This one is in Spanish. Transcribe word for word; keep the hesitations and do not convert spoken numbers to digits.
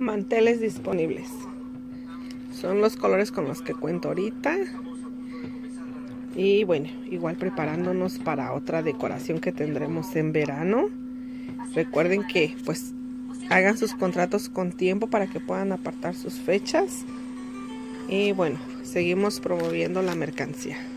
manteles disponibles. Son los colores con los que cuento ahorita. Y bueno, igual preparándonos para otra decoración que tendremos en verano. Recuerden que pues hagan sus contratos con tiempo para que puedan apartar sus fechas. Y bueno, seguimos promoviendo la mercancía.